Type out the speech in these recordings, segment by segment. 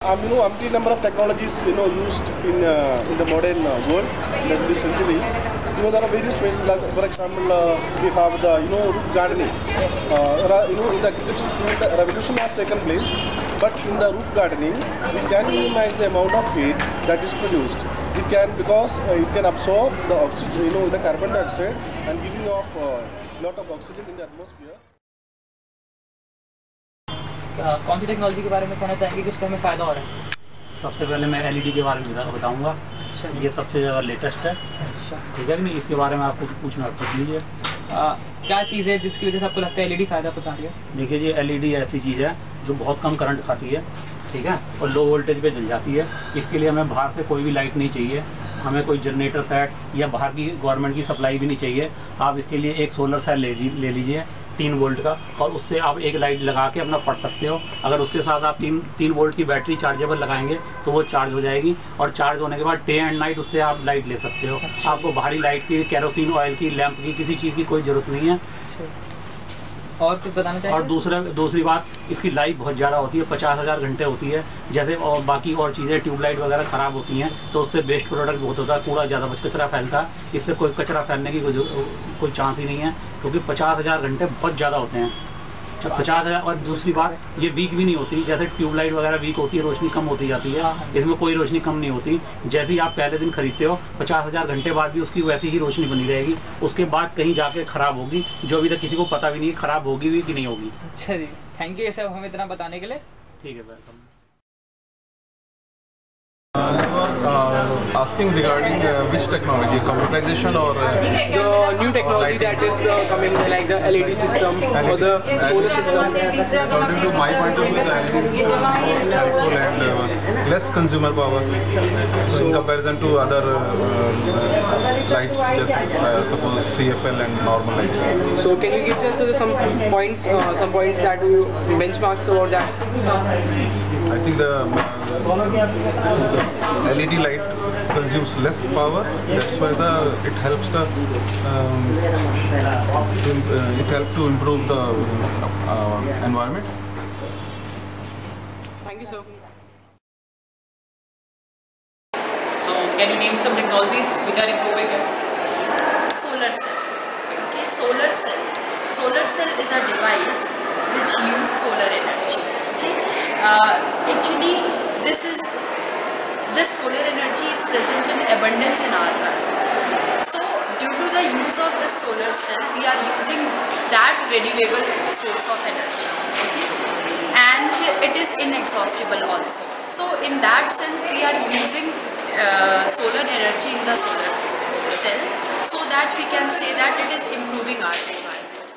Umpteen number of technologies used in the modern world in this century. There are various ways. Like, for example, we have the roof gardening. In the agricultural field, a revolution has taken place. But in the roof gardening, we can minimize the amount of heat that is produced. It can because it can absorb the oxygen, the carbon dioxide, and giving off a lot of oxygen in the atmosphere. कौन सी technology के बारे में कहना चाहेंगे कि उससे हमें फ़ायदा हो रहा है? सबसे पहले मैं एलईडी के बारे में बताऊंगा। अच्छा, ये सबसे ज़्यादा लेटेस्ट है। अच्छा, ठीक है कि नहीं? इसके बारे में आपको पूछना पूछ लीजिए। क्या चीज़ है जिसकी वजह से आपको लगता है एलईडी फ़ायदा पहुँचा रही है? देखिए जी, एलईडी ऐसी चीज़ है जो बहुत कम करंट खाती है, ठीक है, और लो वोल्टेज पे जल जाती है। इसके लिए हमें बाहर से कोई भी लाइट नहीं चाहिए, हमें कोई जनरेटर सेट या बाहर की गवर्नमेंट की सप्लाई भी नहीं चाहिए। आप इसके लिए एक सोलर सेल ले लीजिए 3 वोल्ट का, और उससे आप एक लाइट लगा के अपना पढ़ सकते हो। अगर उसके साथ आप 3 वोल्ट की बैटरी चार्जेबल लगाएंगे तो वो चार्ज हो जाएगी, और चार्ज होने के बाद डे एंड नाइट उससे आप लाइट ले सकते हो। आपको बाहरी लाइट की, केरोसिन ऑयल की, लैंप की, किसी चीज़ की कोई ज़रूरत नहीं है। और कुछ बताना चाहिए? और दूसरी बात, इसकी लाइफ बहुत ज़्यादा होती है, 50,000 घंटे होती है। जैसे और बाकी और चीज़ें ट्यूबलाइट वगैरह ख़राब होती हैं तो उससे बेस्ट प्रोडक्ट बहुत होता है, कूड़ा ज़्यादा कचरा फैलता है। इससे कोई कचरा फैलने की कोई चांस ही नहीं है, क्योंकि 50,000 घंटे बहुत ज़्यादा होते हैं। 50,000। और दूसरी बात, ये वीक भी नहीं होती। जैसे ट्यूबलाइट वगैरह वीक होती है, रोशनी कम होती जाती है, इसमें कोई रोशनी कम नहीं होती। जैसे ही आप पहले दिन खरीदते हो, 50,000 घंटे बाद भी उसकी वैसी ही रोशनी बनी रहेगी। उसके बाद कहीं जाके ख़राब होगी, जो अभी तक किसी को पता भी नहीं ख़राब होगी भी कि नहीं होगी। अच्छा जी, थैंक यू सर हमें इतना बताने के लिए। ठीक है, welcome. Asking regarding which technology, computerization or the new technology that is coming, like the LED system or the solar system. According to my point of view, the LED system is most helpful and less consumer power. So in comparison to other lights, just suppose CFL and normal lights. So can you give us some points that you benchmarks about that? I think the LED light consumes less power. That's why it helps to improve the environment. Thank you, sir. So can you name some technologies which are improving it? Solar cell. Okay, solar cell. Solar cell is a device which uses solar energy. Okay, actually this solar energy is present in abundance in our earth. So due to the use of this solar cell, we are using that renewable source of energy. Okay, and it is inexhaustible also. So in that sense, we are using solar energy in the solar cell, so that we can say that it is improving our environment.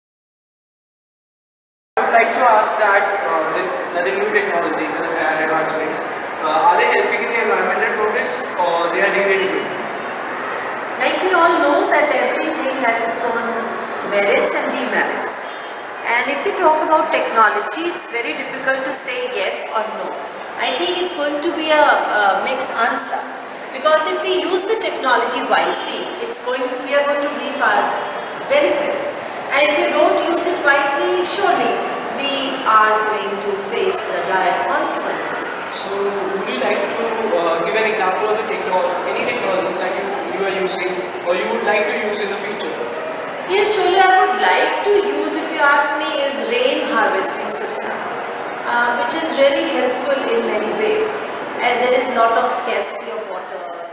I would like to ask that the new technology, the advancements, are they helping in the environmental progress or they are degrading it? Like we all know that everything has its own merits and demerits. And if we talk about technology, it's very difficult to say yes or no. I think it's going to be a mixed answer, because if we use the technology wisely, we are going to reap our benefits. And if we don't use it wisely, surely we are going to face the dire consequences. So would you like to give an example of any technology that you are using or you would like to use in the future? Yes, surely I would like to use, if you ask me, is rain harvesting system, which is really helpful in many ways, as there is lot of scarcity of water.